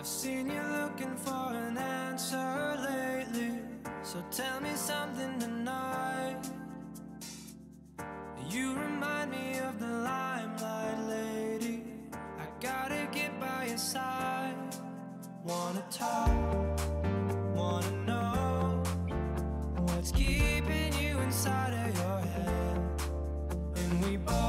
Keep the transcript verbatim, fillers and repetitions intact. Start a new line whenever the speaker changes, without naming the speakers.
seen you looking for an answer lately, so tell me something tonight. You remind me of the limelight lady. I gotta get by your side. Wanna talk, wanna know what's keeping you inside of your head. And we both